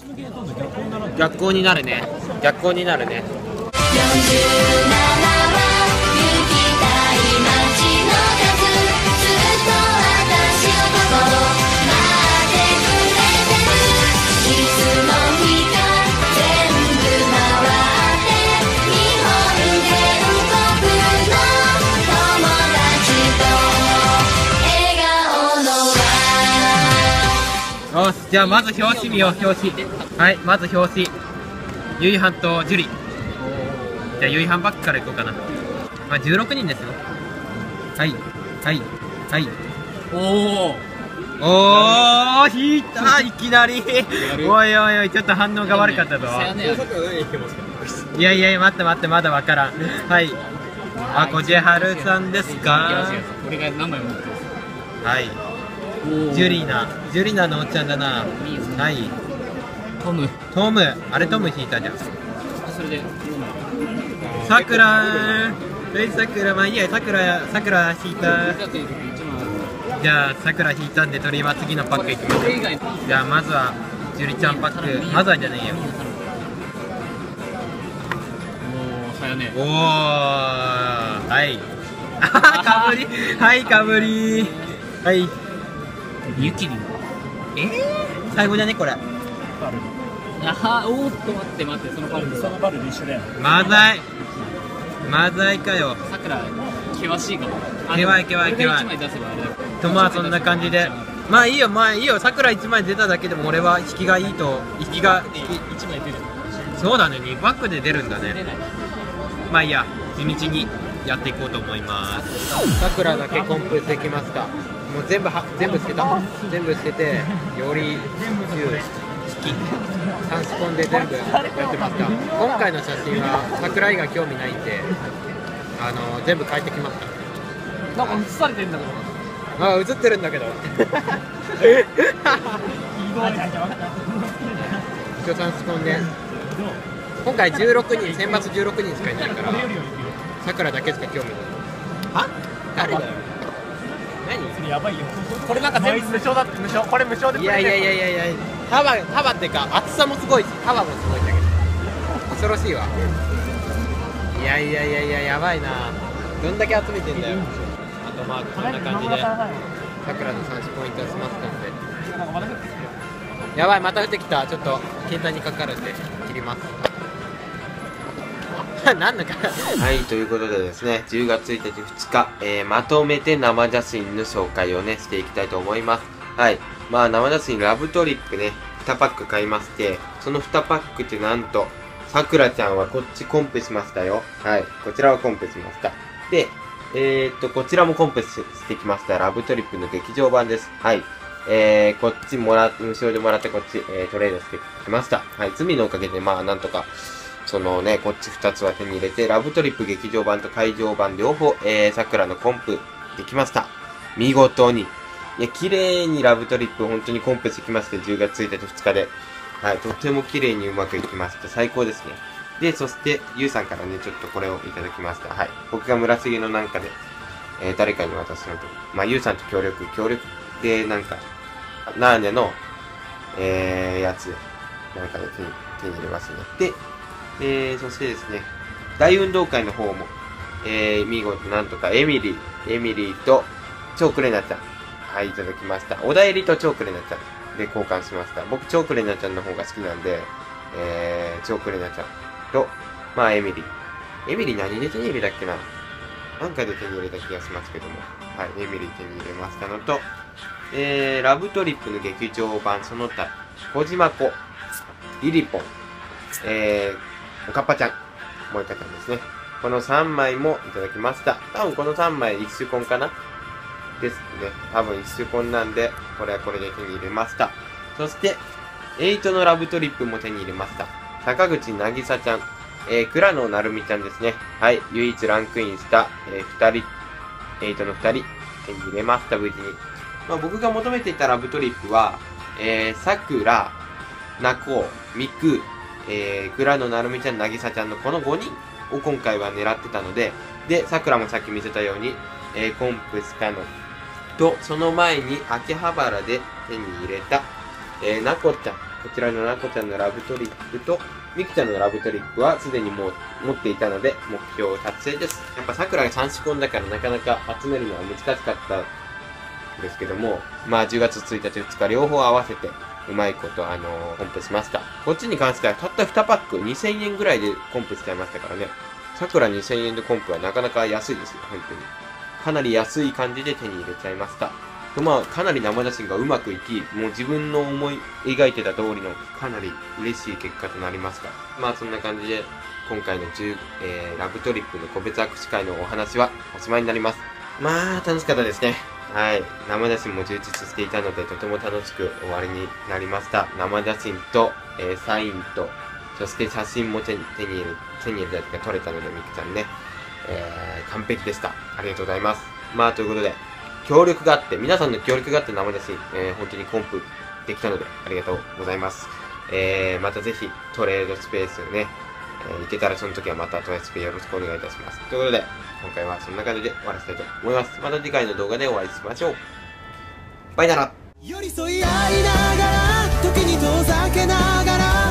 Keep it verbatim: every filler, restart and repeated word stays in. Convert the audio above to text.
逆光になるね。逆光になるね。よし、じゃあまず表紙見よう。表紙、はい、まず表紙ゆいはんと樹里。じゃあゆいはんバックからいこうかな。まあじゅうろくにんですよ。はいはいはい。おおおー、引いた、いきなりおいおいおい、ちょっと反応が悪かったぞ。いやいやいや、待って待って、まだわからん。はい、あ、こじはるさんですか。 俺が何枚持ってる。 はい、ジュリーナ、ジュリナのおっちゃんだな。はい、 トム、 トム、あれトム引いたじゃん。 それでさくらー、はい、さくら、まあいいや、さくら、さくら引いた。じゃあさくら引いたんで、鳥は次のパックいきます。じゃあまずはジュリちゃんパック、まずはじゃねえよ。おお、はい、かぶり、はい、かぶり、はい、 ユキリン。 えー、最後じゃねこれ。 あは、おーっと待って待って、そのパルル、そのパルル一緒だよ。 マザイ、マザイかよ。 さくら険しいかも。 けわいけわいけわい。とまあそんな感じで、まあいいよ、まあいいよ。さくらいちまい出ただけでも俺は引きがいいと、引きがいちまい出る。そうだね、にバックで出るんだね。まあいいや、地道にやっていこうと思います。さくらだけコンプできました。もう全部は全部捨てた。全部捨てて、より銃引き三スポンで全部やってました。今回の写真は桜井が興味ないんで、あの全部変えてきました。 なんか映されてんだけど。 ああ、映ってるんだけど。一応三スポンで。今回じゅうろくにん、選抜じゅうろくにんしかいないから、さくらだけしか興味ない。は？誰だよ。何？それやばいよ。これなんか全部無償だって。無償。これ無償で。いやいやいやいやいや。幅幅ってか厚さもすごいし、幅もすごいんだけど。恐ろしいわ。いやいやいやいや、やばいな。どんだけ集めてんだよ。あとまあこんな感じで、さくらのさんポイントは済ませたんで。やばい、また降ってきた。ちょっと携帯にかかるんで切ります。なんだかはい、ということでですね、じゅうがつついたちふつか、えー、まとめて生ジャスミンの紹介をね、していきたいと思います。はい。まあ、生ジャスミンラブトリップね、にパック買いまして、そのにパックってなんと、さくらちゃんはこっちコンプしましたよ。はい。こちらはコンプしました。で、えー、っと、こちらもコンプしてきました。ラブトリップの劇場版です。はい。えー、こっちもら、無償でもらってこっち、えー、トレードしてきました。はい。罪のおかげで、まあ、なんとか、そのね、こっちふたつは手に入れて、ラブトリップ劇場版と会場版両方、えー、桜のコンプできました。見事に。いや、綺麗にラブトリップ本当にコンプしてきまして、じゅうがつついたちふつかで。はい、とても綺麗にうまくいきました。最高ですね。で、そして、ゆうさんからね、ちょっとこれをいただきました。はい。僕が村重のなんかで、えー、誰かに渡すのと、まあ、ゆうさんと協力、協力で、なんか、ナーネの、えー、やつ、なんかで手に、手に入れますね。で、えー、そしてですね、大運動会の方も、えー、見事なんとかエミリー、エミリーと、チョークレナちゃん、はい、いただきました。おだえりとチョークレナちゃんで交換しました。僕、チョークレナちゃんの方が好きなんで、えー、チョークレナちゃんと、まあ、エミリー。エミリー何で手に入れたっけな？なんかで手に入れた気がしますけども、はい、エミリー手に入れましたのと、えー、ラブトリップの劇場版その他、小島子、リリポン、えー、おかっぱちゃん、もう一回ちゃんですね。このさんまいもいただきました。多分このさんまい一週コンかなですね。多分一週コンなんで、これはこれで手に入れました。そして、エイトのラブトリップも手に入れました。坂口なぎさちゃん、えー、倉野なるみちゃんですね。はい、唯一ランクインした、えー、ふたり、エイトのふたり、手に入れました、無事に。まあ、僕が求めていたラブトリップは、えー、さくら、なこう、みく、えー、倉野なるみちゃん、なぎさちゃんのこのごにんを今回は狙ってたので、で、さくらもさっき見せたように、えー、コンプしたのと、その前に秋葉原で手に入れた、えー、なこちゃん、 こちらのなこちゃんのラブトリップと、みくちゃんのラブトリップはすでにもう持っていたので、目標達成です。やっぱ桜がさん仕込んだからなかなか集めるのは難しかったんですけども、まあじゅうがつついたちふつか両方合わせて、うまいこと、あのー、コンプしました。こっちに関してはたったにパックにせんえんぐらいでコンプしちゃいましたからね。桜にせんえんでコンプはなかなか安いですよ、本当に。かなり安い感じで手に入れちゃいました。まあ、かなり生写真がうまくいき、もう自分の思い描いてた通りのかなり嬉しい結果となりました。まあそんな感じで、今回のじゅう、えー、ラブトリップの個別握手会のお話はおしまいになります。まあ、楽しかったですね。はい。生写真も充実していたので、とても楽しく終わりになりました。生写真と、えー、サインと、そして写真も手に手に入れる、手に入れたやつが撮れたので、みくちゃんね、えー、完璧でした。ありがとうございます。まあ、ということで、協力があって、皆さんの協力があって生写真、えー、本当にコンプできたので、ありがとうございます。えー、またぜひ、トレードスペースね、えー、行けたらその時はまたトレードスペースよろしくお願いいたします。ということで、今回はそんな感じで終わらせたいと思います。また次回の動画でお会いしましょう。バイなら。寄り添い合いながら、時に遠ざけながら